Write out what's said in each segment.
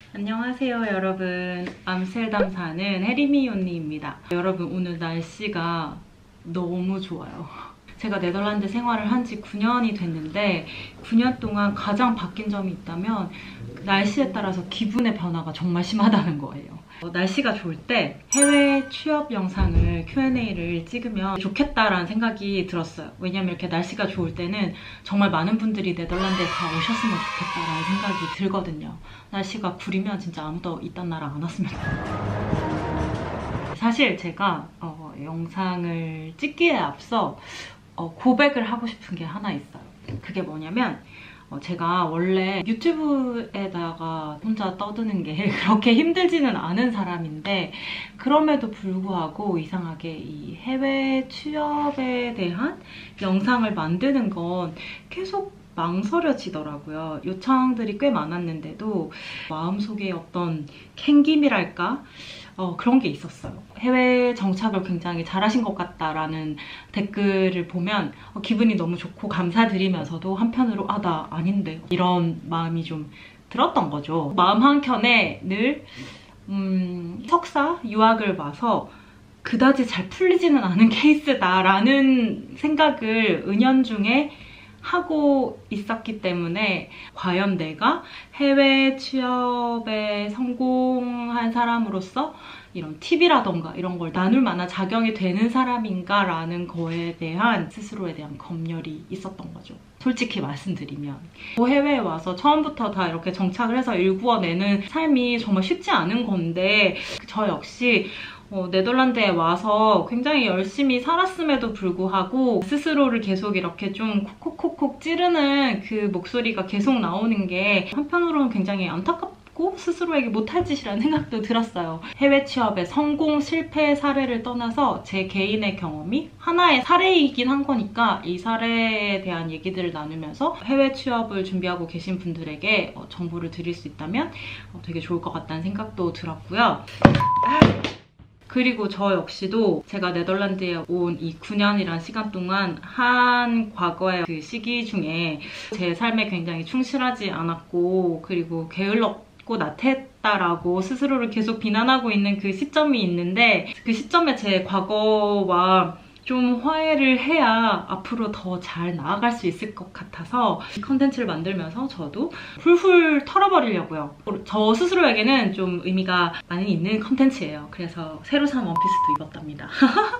안녕하세요 여러분. 암스테르담 사는 혜리미 언니입니다. 여러분, 오늘 날씨가 너무 좋아요. 제가 네덜란드 생활을 한 지 9년이 됐는데 9년 동안 가장 바뀐 점이 있다면 날씨에 따라서 기분의 변화가 정말 심하다는 거예요. 날씨가 좋을 때 해외 취업 영상을 Q&A를 찍으면 좋겠다라는 생각이 들었어요. 왜냐면 이렇게 날씨가 좋을 때는 정말 많은 분들이 네덜란드에 다 오셨으면 좋겠다라는 생각이 들거든요. 날씨가 구리면 진짜 아무도 이딴 나라 안 왔으면 좋겠어요. 사실 제가 영상을 찍기에 앞서 고백을 하고 싶은 게 하나 있어요. 그게 뭐냐면 제가 원래 유튜브에다가 혼자 떠드는 게 그렇게 힘들지는 않은 사람인데, 그럼에도 불구하고 이상하게 이 해외 취업에 대한 영상을 만드는 건 계속 망설여지더라고요. 요청들이 꽤 많았는데도 마음속에 어떤 캥김이랄까? 그런 게 있었어요. 해외 정착을 굉장히 잘하신 것 같다라는 댓글을 보면 기분이 너무 좋고 감사드리면서도 한편으로 나 아닌데 이런 마음이 좀 들었던 거죠. 마음 한켠에 늘 석사 유학을 와서 그다지 잘 풀리지는 않은 케이스다라는 생각을 은연중에 하고 있었기 때문에, 과연 내가 해외 취업에 성공한 사람으로서 이런 팁이라던가 이런 걸 나눌 만한 자격이 되는 사람인가 라는 거에 대한 스스로에 대한 검열이 있었던 거죠. 솔직히 말씀드리면 해외에 와서 처음부터 다 이렇게 정착을 해서 일구어내는 삶이 정말 쉽지 않은 건데, 저 역시 네덜란드에 와서 굉장히 열심히 살았음에도 불구하고 스스로를 계속 이렇게 좀 콕콕콕콕 찌르는 그 목소리가 계속 나오는 게 한편으로는 굉장히 안타깝고 스스로에게 못할 짓이라는 생각도 들었어요. 해외 취업의 성공, 실패 사례를 떠나서 제 개인의 경험이 하나의 사례이긴 한 거니까 이 사례에 대한 얘기들을 나누면서 해외 취업을 준비하고 계신 분들에게 정보를 드릴 수 있다면 되게 좋을 것 같다는 생각도 들었고요. 그리고 저 역시도 제가 네덜란드에 온 이 9년이란 시간 동안 한 과거의 그 시기 중에 제 삶에 굉장히 충실하지 않았고, 그리고 게을렀고 나태했다라고 스스로를 계속 비난하고 있는 그 시점이 있는데, 그 시점에 제 과거와 좀 화해를 해야 앞으로 더 잘 나아갈 수 있을 것 같아서 이 컨텐츠를 만들면서 저도 훌훌 털어버리려고요. 저 스스로에게는 좀 의미가 많이 있는 컨텐츠예요. 그래서 새로 산 원피스도 입었답니다.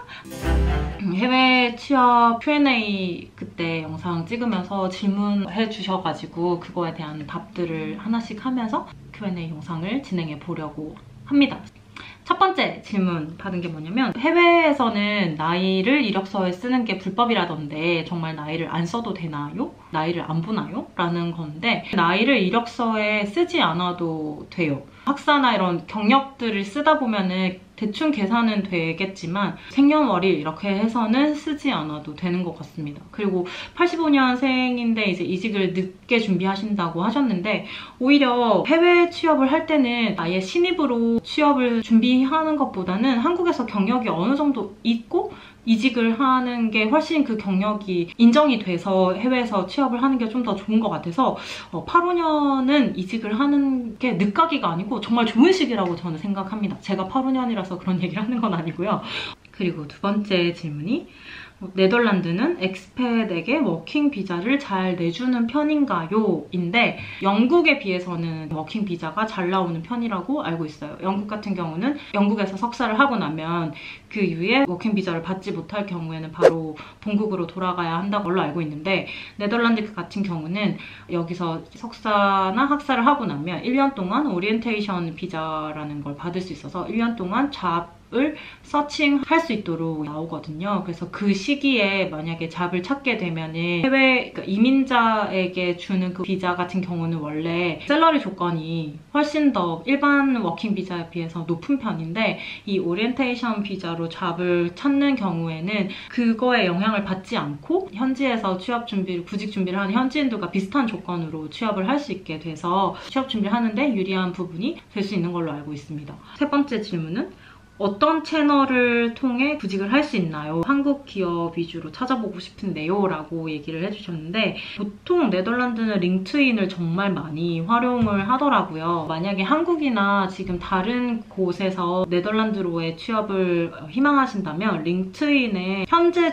해외 취업 Q&A 그때 영상 찍으면서 질문해 주셔가지고 그거에 대한 답들을 하나씩 하면서 Q&A 영상을 진행해 보려고 합니다. 첫 번째 질문 받은 게 뭐냐면, 해외에서는 나이를 이력서에 쓰는 게 불법이라던데 정말 나이를 안 써도 되나요? 나이를 안 보나요? 라는 건데, 나이를 이력서에 쓰지 않아도 돼요. 학사나 이런 경력들을 쓰다 보면은 대충 계산은 되겠지만 생년월일 이렇게 해서는 쓰지 않아도 되는 것 같습니다. 그리고 85년생인데 이제 이직을 늦게 준비하신다고 하셨는데, 오히려 해외 취업을 할 때는 아예 신입으로 취업을 준비하는 것보다는 한국에서 경력이 어느 정도 있고 이직을 하는 게 훨씬 그 경력이 인정이 돼서 해외에서 취업을 하는 게 좀 더 좋은 것 같아서 8, 5년은 이직을 하는 게 늦가기가 아니고 정말 좋은 시기라고 저는 생각합니다. 제가 8, 5년이라서 그런 얘기를 하는 건 아니고요. 그리고 두 번째 질문이, 네덜란드는 엑스팻에게 워킹 비자를 잘 내주는 편인가요? 인데, 영국에 비해서는 워킹 비자가 잘 나오는 편이라고 알고 있어요. 영국 같은 경우는 영국에서 석사를 하고 나면 그 이후에 워킹 비자를 받지 못할 경우에는 바로 본국으로 돌아가야 한다는 걸로 알고 있는데, 네덜란드 같은 경우는 여기서 석사나 학사를 하고 나면 1년 동안 오리엔테이션 비자라는 걸 받을 수 있어서 1년 동안 을 서칭할 수 있도록 나오거든요. 그래서 그 시기에 만약에 잡을 찾게 되면은 해외 이민자에게 주는 그 비자 같은 경우는 원래 샐러리 조건이 훨씬 더 일반 워킹 비자에 비해서 높은 편인데, 이 오리엔테이션 비자로 잡을 찾는 경우에는 그거에 영향을 받지 않고 현지에서 취업 준비를, 구직 준비를 하는 현지인들과 비슷한 조건으로 취업을 할 수 있게 돼서 취업 준비를 하는데 유리한 부분이 될 수 있는 걸로 알고 있습니다. 세 번째 질문은, 어떤 채널을 통해 구직을 할 수 있나요? 한국 기업 위주로 찾아보고 싶은데요 라고 얘기를 해주셨는데 보통 네덜란드는 링크드인을 정말 많이 활용을 하더라고요. 만약에 한국이나 지금 다른 곳에서 네덜란드로의 취업을 희망하신다면 링크드인의 현재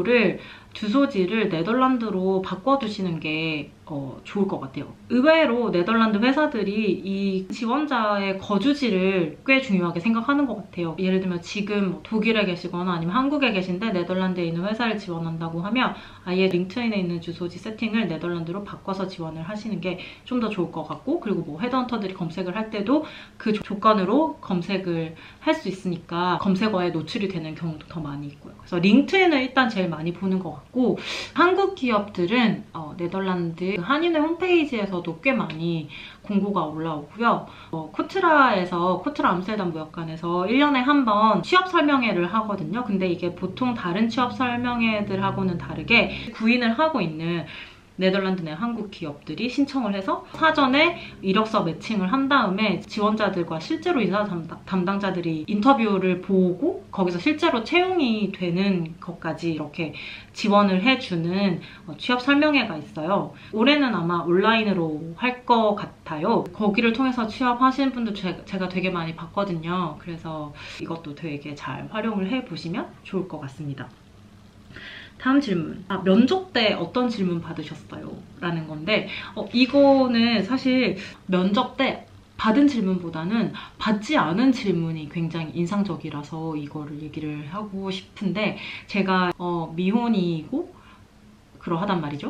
주소지를 네덜란드로 바꿔두시는 게 좋을 것 같아요. 의외로 네덜란드 회사들이 이 지원자의 거주지를 꽤 중요하게 생각하는 것 같아요. 예를 들면 지금 독일에 계시거나 아니면 한국에 계신데 네덜란드에 있는 회사를 지원한다고 하면 아예 링크드인에 있는 주소지 세팅을 네덜란드로 바꿔서 지원을 하시는 게 좀 더 좋을 것 같고, 그리고 뭐 헤드헌터들이 검색을 할 때도 그 조건으로 검색을 할 수 있으니까 검색어에 노출이 되는 경우도 더 많이 있고요. 그래서 링크드인을 일단 제일 많이 보는 것 같고, 한국 기업들은 네덜란드 한인회 홈페이지에서도 꽤 많이 공고가 올라오고요. 코트라 암스테르담 무역관에서 1년에 한 번 취업 설명회를 하거든요. 근데 이게 보통 다른 취업 설명회들하고는 다르게 구인을 하고 있는 네덜란드 내 한국 기업들이 신청을 해서 사전에 이력서 매칭을 한 다음에 지원자들과 실제로 이사 담당자들이 인터뷰를 보고 거기서 실제로 채용이 되는 것까지 이렇게 지원을 해주는 취업 설명회가 있어요. 올해는 아마 온라인으로 할 것 같아요. 거기를 통해서 취업하시는 분들 제가 되게 많이 봤거든요. 그래서 이것도 되게 잘 활용을 해보시면 좋을 것 같습니다. 다음 질문. 면접 때 어떤 질문 받으셨어요? 라는 건데 이거는 사실 면접 때 받은 질문보다는 받지 않은 질문이 굉장히 인상적이라서 이거를 얘기를 하고 싶은데, 제가 미혼이고 그러하단 말이죠.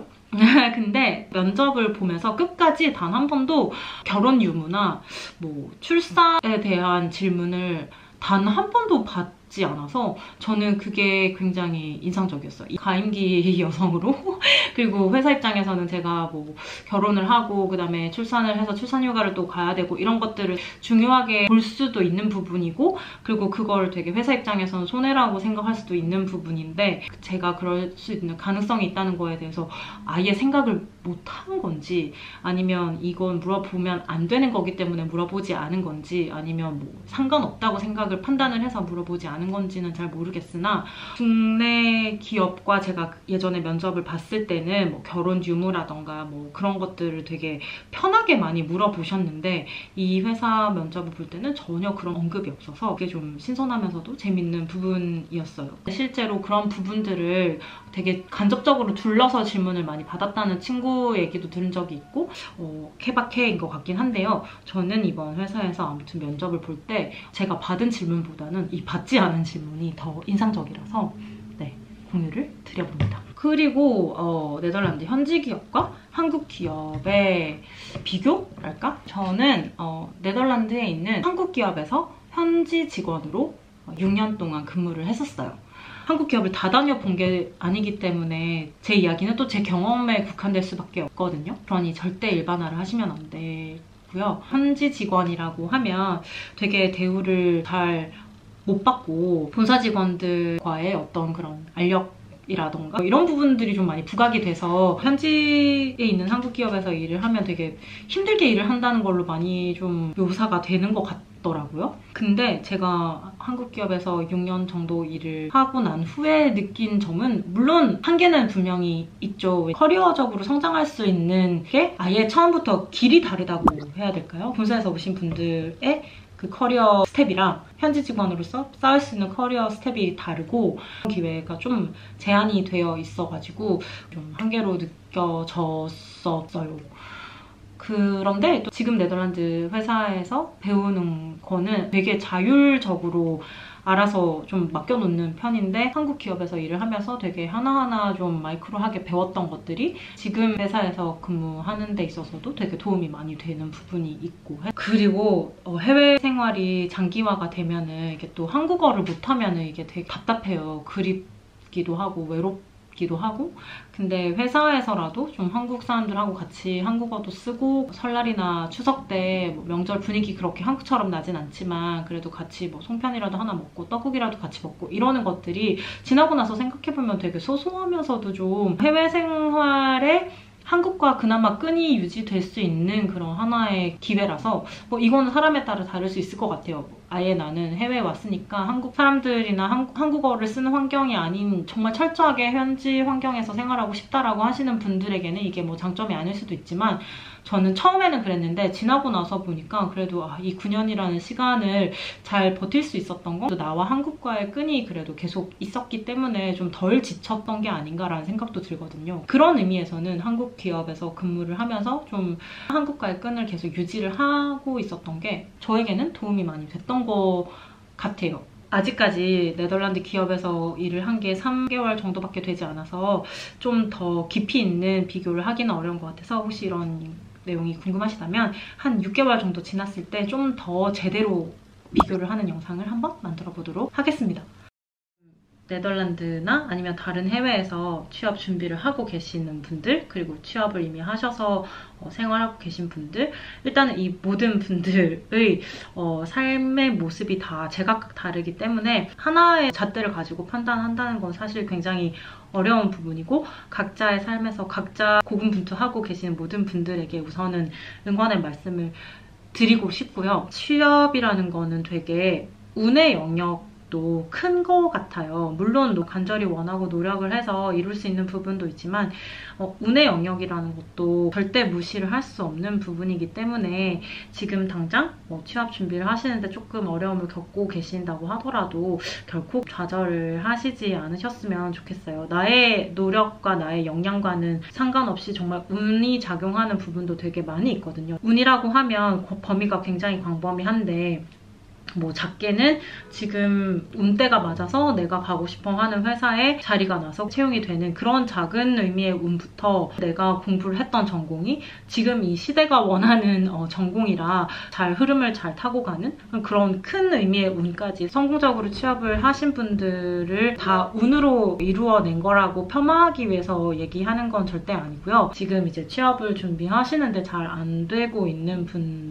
근데 면접을 보면서 끝까지 단 한 번도 결혼 유무나 뭐 출산에 대한 질문을 단 한 번도 받지 않아서 저는 그게 굉장히 인상적이었어요. 이 가임기 여성으로 그리고 회사 입장에서는 제가 뭐 결혼을 하고 그다음에 출산을 해서 출산휴가를 또 가야 되고 이런 것들을 중요하게 볼 수도 있는 부분이고, 그리고 그걸 되게 회사 입장에서는 손해라고 생각할 수도 있는 부분인데 제가 그럴 수 있는 가능성이 있다는 거에 대해서 아예 생각을 못한 건지, 아니면 이건 물어보면 안 되는 거기 때문에 물어보지 않은 건지, 아니면 뭐 상관없다고 생각을 판단을 해서 물어보지 않은 건지는 잘 모르겠으나, 국내 기업과 제가 예전에 면접을 봤을 때는 뭐 결혼 유무라던가 뭐 그런 것들을 되게 편하게 많이 물어보셨는데 이 회사 면접을 볼 때는 전혀 그런 언급이 없어서 그게 좀 신선하면서도 재밌는 부분이었어요. 실제로 그런 부분들을 되게 간접적으로 둘러서 질문을 많이 받았다는 친구 얘기도 들은 적이 있고 케바케인 것 같긴 한데요. 저는 이번 회사에서 아무튼 면접을 볼 때 제가 받은 질문보다는 이 받지 않은 질문이 더 인상적이라서 공유를 드려봅니다. 그리고 네덜란드 현지 기업과 한국 기업의 비교랄까? 저는 네덜란드에 있는 한국 기업에서 현지 직원으로 6년 동안 근무를 했었어요. 한국 기업을 다 다녀본 게 아니기 때문에 제 이야기는 또 제 경험에 국한될 수밖에 없거든요. 그러니 절대 일반화를 하시면 안 되고요. 현지 직원이라고 하면 되게 대우를 잘 못 받고 본사 직원들과의 어떤 그런 알력이라던가 이런 부분들이 좀 많이 부각이 돼서 현지에 있는 한국 기업에서 일을 하면 되게 힘들게 일을 한다는 걸로 많이 좀 묘사가 되는 것 같더라고요. 근데 제가 한국 기업에서 6년 정도 일을 하고 난 후에 느낀 점은 물론 한계는 분명히 있죠. 커리어적으로 성장할 수 있는 게 아예 처음부터 길이 다르다고 해야 될까요? 본사에서 오신 분들의 그 커리어 스텝이랑 현지 직원으로서 쌓을 수 있는 커리어 스텝이 다르고 기회가 좀 제한이 되어 있어가지고 좀 한계로 느껴졌었어요. 그런데 또 지금 네덜란드 회사에서 배우는 거는 되게 자율적으로 알아서 좀 맡겨놓는 편인데, 한국 기업에서 일을 하면서 되게 하나하나 좀 마이크로하게 배웠던 것들이 지금 회사에서 근무하는 데 있어서도 되게 도움이 많이 되는 부분이 있고, 그리고 해외 생활이 장기화가 되면은 이게 또 한국어를 못하면은 이게 되게 답답해요. 그립기도 하고 외롭기도 하고. 근데 회사에서라도 좀 한국 사람들하고 같이 한국어도 쓰고 설날이나 추석 때 뭐 명절 분위기 그렇게 한국처럼 나진 않지만 그래도 같이 뭐 송편이라도 하나 먹고 떡국이라도 같이 먹고 이러는 것들이 지나고 나서 생각해보면 되게 소소하면서도 좀 해외 생활에 한국과 그나마 끈이 유지될 수 있는 그런 하나의 기회라서 뭐 이거는 사람에 따라 다를 수 있을 것 같아요. 아예 나는 해외에 왔으니까 한국 사람들이나 한국어를 쓰는 환경이 아닌 정말 철저하게 현지 환경에서 생활하고 싶다라고 하시는 분들에게는 이게 뭐 장점이 아닐 수도 있지만 저는 처음에는 그랬는데 지나고 나서 보니까 그래도 이 9년이라는 시간을 잘 버틸 수 있었던 거, 나와 한국과의 끈이 그래도 계속 있었기 때문에 좀 덜 지쳤던 게 아닌가라는 생각도 들거든요. 그런 의미에서는 한국 기업에서 근무를 하면서 좀 한국과의 끈을 계속 유지를 하고 있었던 게 저에게는 도움이 많이 됐던 것 같아요. 아직까지 네덜란드 기업에서 일을 한 게 3개월 정도밖에 되지 않아서 좀 더 깊이 있는 비교를 하기는 어려운 것 같아서 혹시 이런 내용이 궁금하시다면 한 6개월 정도 지났을 때 좀 더 제대로 비교를 하는 영상을 한번 만들어 보도록 하겠습니다. 네덜란드나 아니면 다른 해외에서 취업 준비를 하고 계시는 분들, 그리고 취업을 이미 하셔서 생활하고 계신 분들, 일단은 이 모든 분들의 삶의 모습이 다 제각각 다르기 때문에 하나의 잣대를 가지고 판단한다는 건 사실 굉장히 어려운 부분이고, 각자의 삶에서 각자 고군분투하고 계시는 모든 분들에게 우선은 응원의 말씀을 드리고 싶고요. 취업이라는 거는 되게 운의 영역도 큰 거 같아요. 물론 간절히 원하고 노력을 해서 이룰 수 있는 부분도 있지만 운의 영역이라는 것도 절대 무시를 할 수 없는 부분이기 때문에 지금 당장 취업 준비를 하시는데 조금 어려움을 겪고 계신다고 하더라도 결코 좌절을 하시지 않으셨으면 좋겠어요. 나의 노력과 나의 역량과는 상관없이 정말 운이 작용하는 부분도 되게 많이 있거든요. 운이라고 하면 범위가 굉장히 광범위한데 작게는 지금 운때가 맞아서 내가 가고 싶어 하는 회사에 자리가 나서 채용이 되는 그런 작은 의미의 운부터 내가 공부를 했던 전공이 지금 이 시대가 원하는 전공이라 잘 흐름을 잘 타고 가는 그런 큰 의미의 운까지 성공적으로 취업을 하신 분들을 다 운으로 이루어낸 거라고 폄하하기 위해서 얘기하는 건 절대 아니고요. 지금 이제 취업을 준비하시는데 잘 안 되고 있는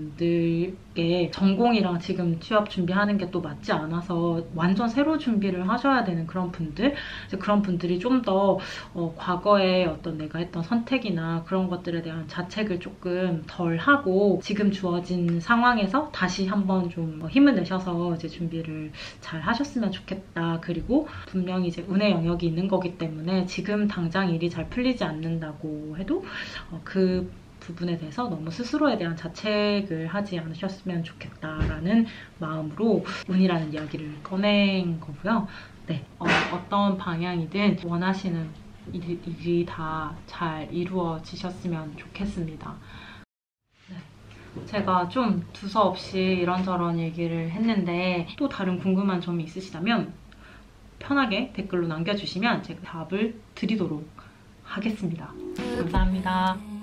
분들께 전공이랑 지금 취업 준비하는 게 또 맞지 않아서 완전 새로 준비를 하셔야 되는 그런 분들, 그런 분들이 좀 더 과거에 어떤 내가 했던 선택이나 그런 것들에 대한 자책을 조금 덜 하고 지금 주어진 상황에서 다시 한번 좀 힘을 내셔서 이제 준비를 잘 하셨으면 좋겠다. 그리고 분명히 이제 운의 영역이 있는 거기 때문에 지금 당장 일이 잘 풀리지 않는다고 해도 그 부분에 대해서 너무 스스로에 대한 자책을 하지 않으셨으면 좋겠다라는 마음으로 운이라는 이야기를 꺼낸 거고요. 네, 어떤 방향이든 원하시는 일이 다 잘 이루어지셨으면 좋겠습니다. 네, 제가 좀 두서없이 이런저런 얘기를 했는데 또 다른 궁금한 점이 있으시다면 편하게 댓글로 남겨주시면 제가 답을 드리도록 하겠습니다. 감사합니다.